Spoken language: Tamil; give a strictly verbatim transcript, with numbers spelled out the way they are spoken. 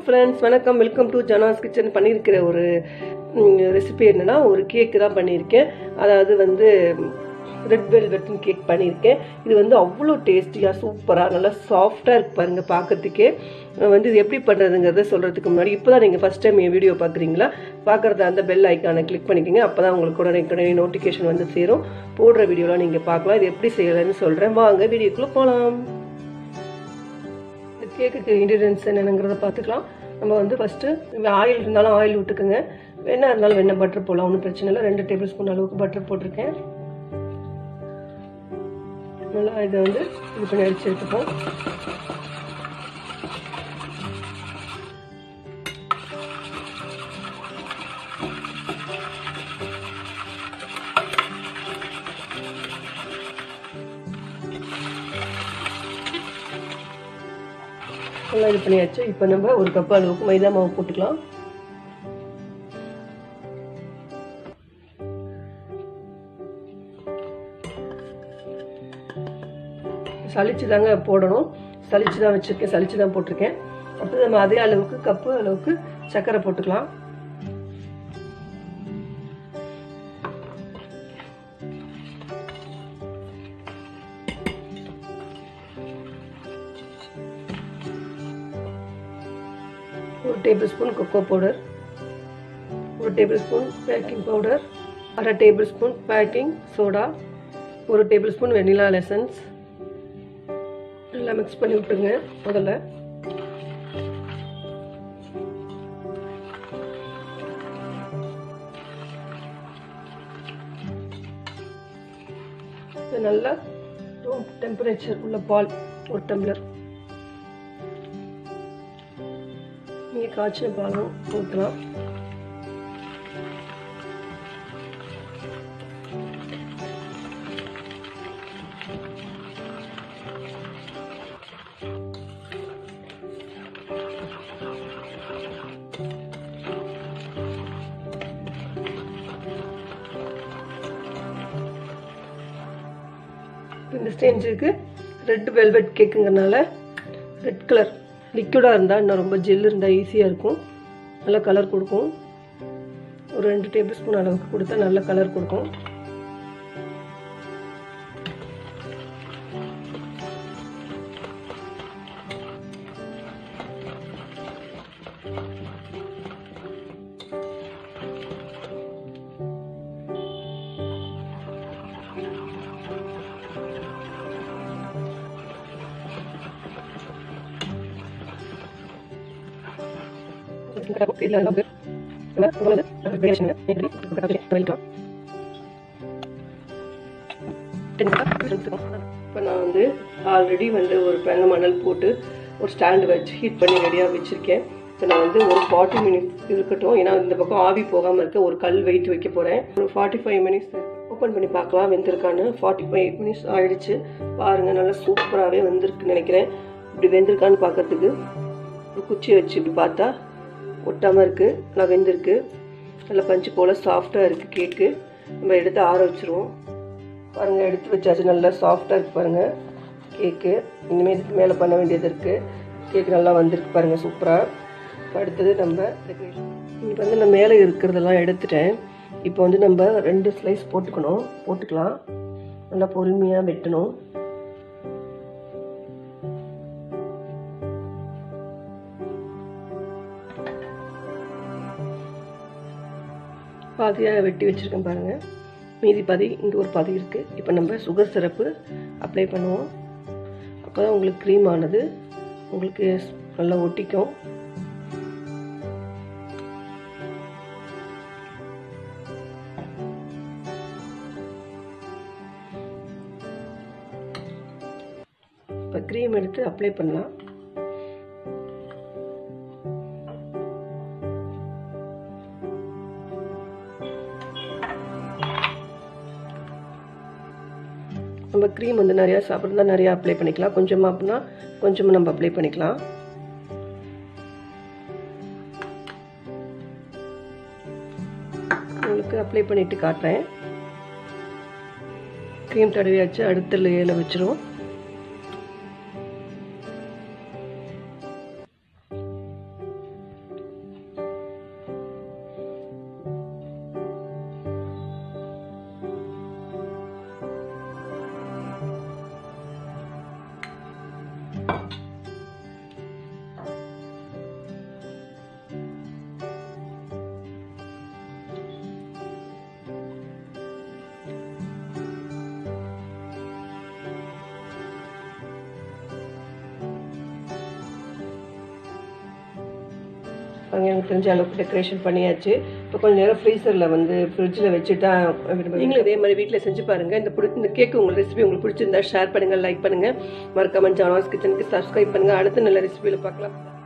ஃப்ரெண்ட்ஸ், வணக்கம். Welcome to Jana's kitchen. பண்ணியிருக்கிற ஒரு ரெசிபி என்னன்னா, ஒரு கேக்கு தான் பண்ணியிருக்கேன். அதாவது வந்து ரெட் வெல்வெட்னு கேக் பண்ணியிருக்கேன். இது வந்து அவ்வளோ டேஸ்டியாக சூப்பராக நல்லா சாஃப்டாக இருக்கு பாருங்கள் பார்க்கறதுக்கே. வந்து இது எப்படி பண்ணுறதுங்கிறத சொல்கிறதுக்கு முன்னாடி, இப்போ தான் நீங்கள் ஃபஸ்ட் டைம் என் வீடியோ பார்க்குறீங்களா, பார்க்குறத அந்த பெல் ஐக்கானை கிளிக் பண்ணிக்கோங்க. அப்போ தான் உங்களுக்கு உடனே உடனே நோட்டிஃபிகேஷன் வந்து சேரும். போடுற வீடியோலாம் நீங்கள் பார்க்கலாம். இது எப்படி செய்யலைன்னு சொல்கிறேன். வாங்க வீடியோக்குள்ளே போகலாம். இந்த கேக்குக்கு இன்க்ரீடியன்ஸ் என்னென்னங்கிறத பார்த்துக்கலாம். நம்ம வந்து ஃபஸ்ட்டு ஆயில் இருந்தாலும் ஆயில் விட்டுக்குங்க, வெண்ணெய் இருந்தாலும் வெண்ணெய், பட்டர் போடலாம், ஒன்றும் பிரச்சனை இல்லை. ரெண்டு டேபிள் ஸ்பூன் அளவுக்கு பட்டர் போட்டிருக்கேன். நல்லா இதை வந்து இது பண்ணி அடிச்சு எடுத்துப்போம். நல்லா இது பண்ணியாச்சு. இப்போ நம்ம ஒரு கப் அளவுக்கு மைதா மாவு போட்டுக்கலாம். சளிச்சு தாங்க போடணும், சளிச்சு தான் வச்சுருக்கேன், சளிச்சு தான் போட்டிருக்கேன். அடுத்து நம்ம அதே அளவுக்கு கப்பு அளவுக்கு சர்க்கரை போட்டுக்கலாம். ஒரு டேபிள் ஸ்பூன் கொக்கோ பவுடர், ஒரு டேபிள் ஸ்பூன் பேக்கிங் பவுடர், அரை டேபிள் ஸ்பூன் பேக்கிங் சோடா, ஒரு டேபிள் ஸ்பூன் வெனிலா எசன்ஸ். எல்லாம் மிக்ஸ் பண்ணி விட்டுருங்க. முதல்ல நல்லா ரூம் டெம்பரேச்சர் உள்ள பால் ஒரு டம்ளர், நீங்கள் காய்ச்சின பாலும் ஊற்றலாம். இந்த ஸ்டேஜுக்கு ரெட் வெல்வெட் கேக்குங்கிறனால ரெட் கலர் லிக்விடாக இருந்தால் இன்னும் ரொம்ப ஜெல் இருந்தால் ஈஸியாக இருக்கும், நல்ல கலர் கொடுக்கும். ஒரு ரெண்டு டேபிள் ஸ்பூன் அளவுக்கு கொடுத்தா நல்ல கலர் கொடுக்கும். இப்போ நான் வந்து ஆல்ரெடி வந்து ஒரு பேன்ல மணல் போட்டு ஒரு ஸ்டாண்டு வச்சு ஹீட் பண்ணி ரெடியாக வச்சுருக்கேன். இப்போ நான் வந்து ஒரு ஃபார்ட்டி மினிட்ஸ் இருக்கட்டும், ஏன்னா இந்த பக்கம் ஆவி போகாமல் இருக்க ஒரு கல் வெயிட் வைக்க போகிறேன். ஒரு ஃபார்ட்டி ஃபைவ் மினிட்ஸ் ஓப்பன் பண்ணி பார்க்கலாம் வெந்திருக்கான்னு. ஃபார்ட்டி ஃபைவ் மினிட்ஸ் ஆகிடுச்சு பாருங்கள், நல்லா சூப்பராகவே வெந்திருக்குன்னு நினைக்கிறேன். இப்படி வெந்திருக்கான்னு பார்க்கறதுக்கு ஒரு குச்சியை வச்சு இப்படி பார்த்தா ஒட்டாமல் இருக்குது, நல்லா வெந்திருக்கு, நல்லா பஞ்சு போல் சாஃப்டாக இருக்குது கேக்கு. நம்ம எடுத்து ஆற வச்சுருவோம். பாருங்கள், எடுத்து வச்சாச்சு, நல்லா சாஃப்டாக இருக்குது பாருங்கள் கேக்கு. இனிமேல் இதுக்கு மேலே பண்ண வேண்டியது இருக்குது. கேக்கு நல்லா வந்திருக்கு பாருங்கள், சூப்பராக. இப்போ அடுத்தது நம்ம டெக்கரேஷன். இப்போ வந்து நான் மேலே இருக்கிறதெல்லாம் எடுத்துட்டேன். இப்போ வந்து நம்ம ரெண்டு ஸ்லைஸ் போட்டுக்கணும், போட்டுக்கலாம். நல்லா பொறுமையாக வெட்டணும். பாதியாக வெட்டி வச்சுருக்கேன் பாருங்கள், மீதி பாதி இங்கே ஒரு பாதி இருக்குது. இப்போ நம்ம சுகர் சிரப்பு அப்ளை பண்ணுவோம். அப்போ தான் உங்களுக்கு க்ரீம் ஆனது உங்களுக்கு நல்லா ஒட்டிக்கும். இப்போ க்ரீம் எடுத்து அப்ளை பண்ணலாம். நம்ம க்ரீம் வந்து நிறையா சாப்பிட்றதா நிறையா அப்ளை பண்ணிக்கலாம், கொஞ்சமாக அப்படின்னா கொஞ்சமாக நம்ம அப்ளை பண்ணிக்கலாம். உங்களுக்கு அப்ளை பண்ணிவிட்டு காட்டுறேன். க்ரீம் தடவியாச்சு, அடுத்த லேயரில் வச்சுருவோம். எனக்கு தெரிஞ்ச அளவுக்கு டெக்கரேஷன் பண்ணியாச்சு. இப்போ கொஞ்சம் நேரம் ஃப்ரீசரில் வந்து ஃப்ரிட்ஜில் வச்சுட்டா நீங்களும் இதே மாதிரி வீட்டில் செஞ்சு பாருங்கள். இந்த பிடி இந்த கேக்கு உங்கள் ரெசிபி உங்களுக்கு பிடிச்சிருந்தா ஷேர் பண்ணுங்கள், லைக் பண்ணுங்கள், மறக்காம ஜானாஸ் கிச்சனுக்கு சப்ஸ்கிரைப் பண்ணுங்கள். அடுத்த நல்ல ரெசிபியில் பார்க்கலாம்.